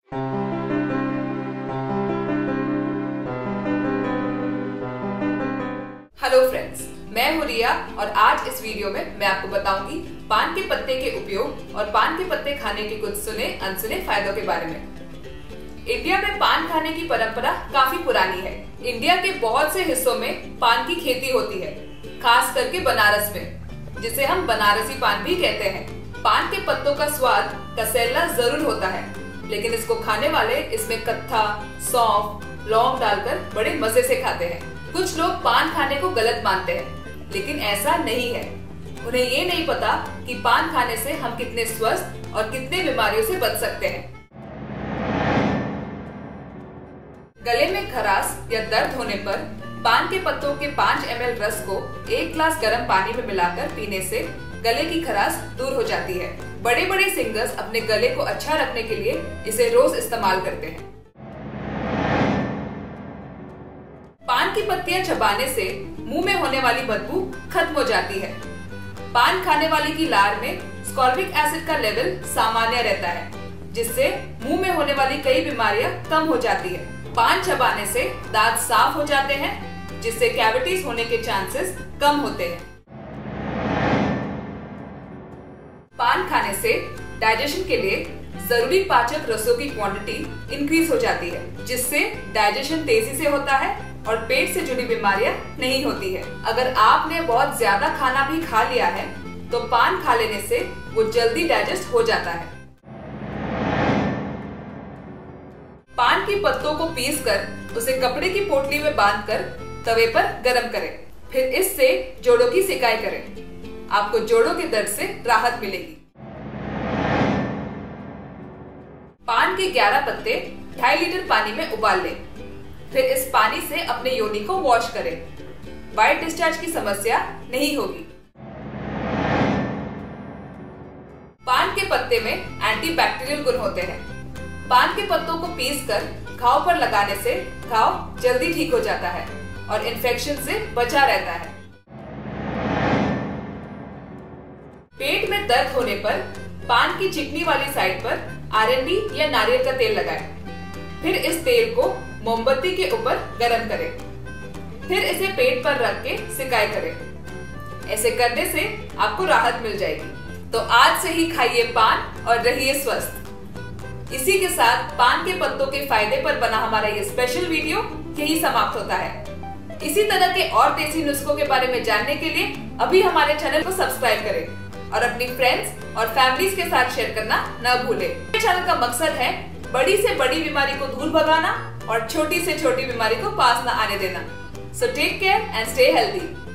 Hello friends, मैं हूँ रिया और आज इस वीडियो में मैं आपको बताऊंगी पान के पत्ते के उपयोग और पान के पत्ते खाने के कुछ सुने अनसुने फायदों के बारे में। इंडिया में पान खाने की परंपरा काफी पुरानी है। इंडिया के बहुत से हिस्सों में पान की खेती होती है, खास करके बनारस में, जिसे हम बनारसी पान भी कहते हैं। पान के पत्तों का स्वाद कसैला जरूर होता है, लेकिन इसको खाने वाले इसमें कत्था, सौंफ, लौंग डालकर बड़े मजे से खाते हैं। कुछ लोग पान खाने को गलत मानते हैं, लेकिन ऐसा नहीं है। उन्हें ये नहीं पता कि पान खाने से हम कितने स्वस्थ और कितने बीमारियों से बच सकते हैं। गले में खराश या दर्द होने पर पान के पत्तों के 5 ml रस को 1 ग्लास गर्म पानी में मिलाकर पीने से गले की खराश दूर हो जाती है। बड़े बड़े सिंगर्स अपने गले को अच्छा रखने के लिए इसे रोज इस्तेमाल करते हैं। पान की पत्तियां चबाने से मुंह में होने वाली बदबू खत्म हो जाती है। पान खाने वाले की लार में स्कॉर्बिक एसिड का लेवल सामान्य रहता है, जिससे मुंह में होने वाली कई बीमारियां कम हो जाती है। पान चबाने से दांत साफ हो जाते हैं, जिससे कैविटीज होने के चांसेस कम होते हैं। पान खाने से डाइजेशन के लिए जरूरी पाचक रसों की क्वांटिटी इंक्रीज हो जाती है, जिससे डाइजेशन तेजी से होता है और पेट से जुड़ी बीमारियां नहीं होती है। अगर आपने बहुत ज्यादा खाना भी खा लिया है तो पान खा लेने से वो जल्दी डाइजेस्ट हो जाता है। पान की पत्तों को पीसकर उसे कपड़े की पोटली में बांधकर तवे पर गरम करें, फिर इससे जोड़ों की सिकाई करें। आपको जोड़ों के दर्द से राहत मिलेगी। पान के 11 पत्ते 2.5 लीटर पानी में उबाल लें, फिर इस पानी से अपने योनि को वॉश करें। वाइट डिस्चार्ज की समस्या नहीं होगी। पान के पत्ते में एंटीबैक्टीरियल गुण होते हैं। पान के पत्तों को पीसकर घाव पर लगाने से घाव जल्दी ठीक हो जाता है और इन्फेक्शन से बचा रहता है। पेट में दर्द होने पर पान की चिकनी वाली साइड पर आरएनडी या नारियल का तेल लगाएं। फिर इस तेल को मोमबत्ती के ऊपर गरम करें, फिर इसे पेट पर रख के सिकाई करें। ऐसे करने से आपको राहत मिल जाएगी। तो आज से ही खाइए पान और रहिए स्वस्थ। इसी के साथ पान के पत्तों के फायदे पर बना हमारा ये स्पेशल वीडियो यही समाप्त होता है। इसी तरह के और देसी नुस्खों के बारे में जानने के लिए अभी हमारे चैनल को सब्सक्राइब करें और अपनी फ्रेंड्स और फैमिलीज के साथ शेयर करना न भूलें। इस चैनल का मकसद है बड़ी से बड़ी बीमारी को दूर भगाना और छोटी से छोटी बीमारी को पास न आने देना। So take care and stay healthy.